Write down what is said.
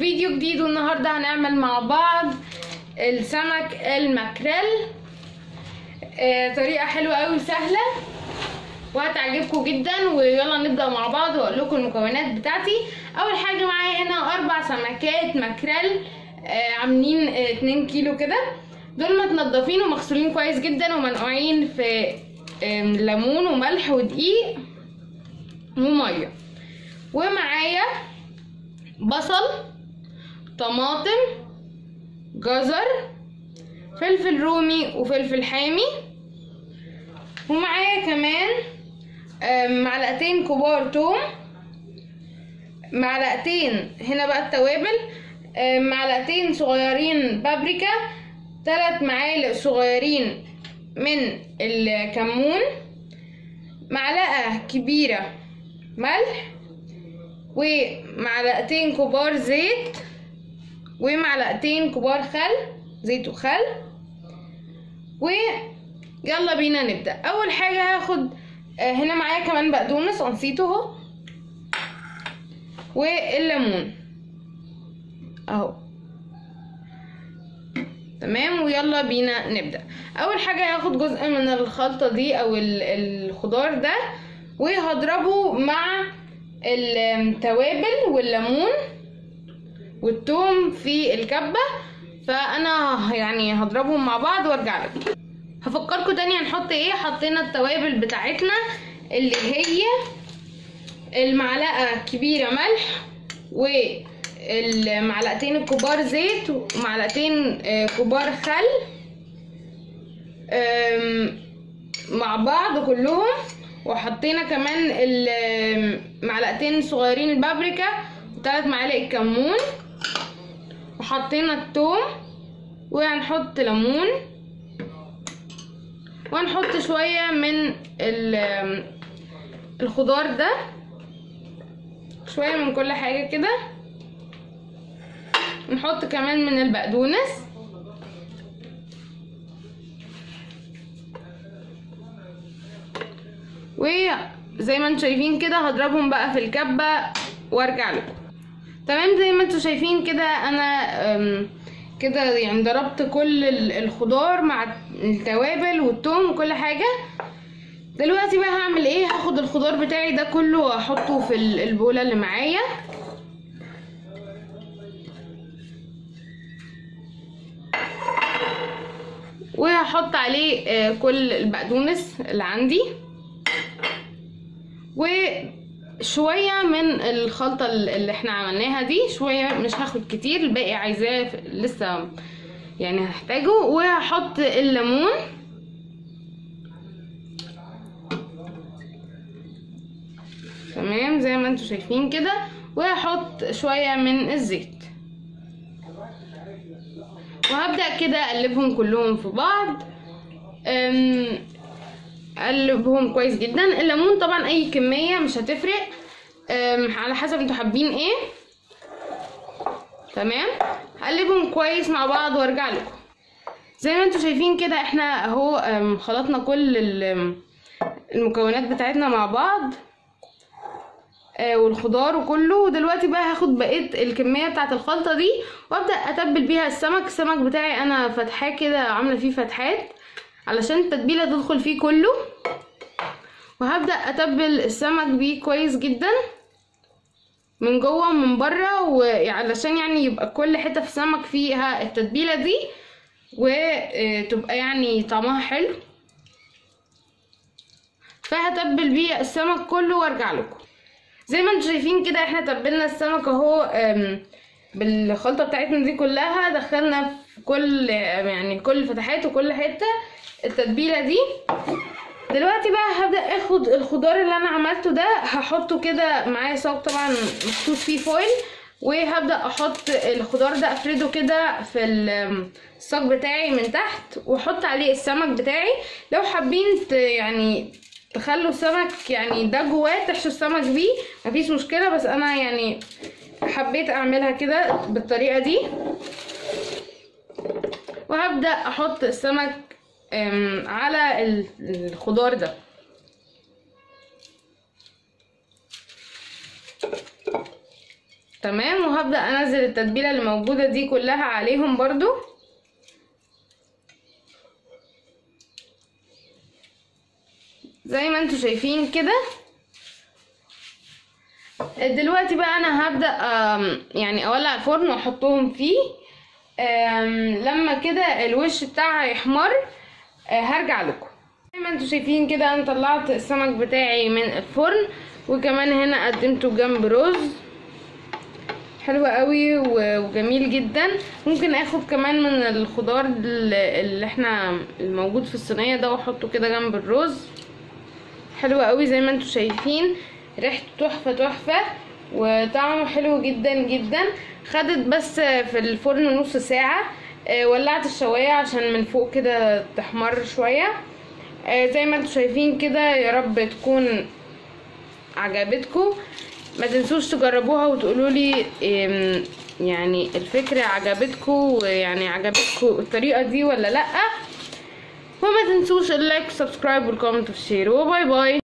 فيديو جديد، والنهارده هنعمل مع بعض السمك الماكريل. طريقه حلوه قوي وسهله وهتعجبكم جدا. ويلا نبدا مع بعض واقول لكم المكونات بتاعتي. اول حاجه معايا هنا 4 سمكات ماكريل عاملين 2 كيلو كده. دول متنضفين ومغسولين كويس جدا ومنقوعين في ليمون وملح ودقيق وميه. ومعايا بصل، طماطم، جزر، فلفل رومي وفلفل حامي. ومعايا كمان معلقتين كبار توم، معلقتين هنا بقى التوابل، معلقتين صغيرين بابريكا، 3 معالق صغيرين من الكمون، معلقة كبيرة ملح، ومعلقتين كبار زيت، ومعلقتين كبار خل، زيت وخل. ويلا بينا نبدأ. اول حاجة هاخد هنا معايا كمان بقدونس نسيته اهو، والليمون اهو تمام. ويلا بينا نبدأ. اول حاجة هاخد جزء من الخلطة دي او الخضار ده وهضربه مع التوابل والليمون والثوم في الكبة. فانا يعني هضربهم مع بعض وارجع لكم. هفكركم تاني هنحط ايه. حطينا التوابل بتاعتنا اللي هي المعلقة كبيرة ملح، والمعلقتين الكبار زيت، ومعلقتين كبار خل مع بعض كلهم. وحطينا كمان معلقتين صغيرين البابريكا، و3 معالق كمون، وحطينا الثوم، وهنحط ليمون، وهنحط شوية من الخضار ده، شوية من كل حاجة كده. نحط كمان من البقدونس، وزي ما انتم شايفين كده هضربهم بقى في الكبة وارجع لكم. تمام، زي ما انتم شايفين كده انا كده يعني ضربت كل الخضار مع التوابل والثوم وكل حاجة. دلوقتي بقى هعمل ايه. هاخد الخضار بتاعي ده كله واحطه في البولة اللي معايا، وهحط عليه كل البقدونس اللي عندي، وشوية من الخلطة اللي احنا عملناها دي، شوية مش هاخد كتير، الباقي عايزاه لسه يعني هحتاجه. وهحط الليمون، تمام زي ما انتم شايفين كده. وهحط شوية من الزيت، وهبدأ كده اقلبهم كلهم في بعض. اقلبهم كويس جدا. الليمون طبعا اي كمية مش هتفرق، على حسب انتوا حابين ايه. تمام، هقلبهم كويس مع بعض وارجع لكم. زي ما انتوا شايفين كده احنا اهو خلطنا كل المكونات بتاعتنا مع بعض والخضار وكله. ودلوقتي بقى هاخد بقية الكمية بتاعت الخلطة دي وابدأ اتبل بيها السمك بتاعي. انا فتحاه كده، عاملة فيه فتحات علشان التتبيلة تدخل فيه كله. وهبدأ اتبل السمك بيه كويس جدا من جوه ومن بره، وعلشان يعني يبقى كل حتة في السمك فيها التتبيلة دي وتبقى يعني طعمها حلو. فهتبل بيه السمك كله وارجع لكم. زي ما انتم شايفين كده احنا تبلنا السمك اهو بالخلطة بتاعتنا دي كلها. دخلنا في كل يعني كل فتحات وكل حتة التتبيلة دي. دلوقتي بقى هبدأ اخد الخضار اللي انا عملته ده، هحطه كده معايا صاج طبعا محطوط فيه فويل، وهبدأ احط الخضار ده افرده كده في الصاج بتاعي من تحت، واحط عليه السمك بتاعي. لو حابين يعني تخلوا السمك يعني ده جواه تحشوا السمك بيه مفيش مشكلة، بس انا يعني حبيت اعملها كده بالطريقة دي. وهبدأ احط السمك على الخضار ده. تمام. وهبدأ انزل التتبيلة اللي موجودة دي كلها عليهم برضو. زي ما انتوا شايفين كده. دلوقتي بقى انا هبدأ يعني اولع الفرن واحطهم فيه. لما كده الوش بتاعها يحمر هرجع لكم. زي ما انتوا شايفين كده انا طلعت السمك بتاعي من الفرن، وكمان هنا قدمته جنب رز حلو قوي وجميل جدا. ممكن اخد كمان من الخضار اللي احنا الموجود في الصينيه ده واحطه كده جنب الرز. حلو قوي زي ما انتوا شايفين، ريحته تحفه تحفه وطعمه حلو جدا جدا. خدت بس في الفرن نص ساعه. ولعت الشوايه عشان من فوق كده تحمر شويه. زي ما انتوا شايفين كده. يا رب تكون عجبتكم. ما تنسوش تجربوها وتقولوا لي يعني الفكرة عجبتكم، يعني عجبتكم الطريقة دي ولا لأ. وما تنسوش اللايك والسبسكرايب والكومنت والشير، وباي باي.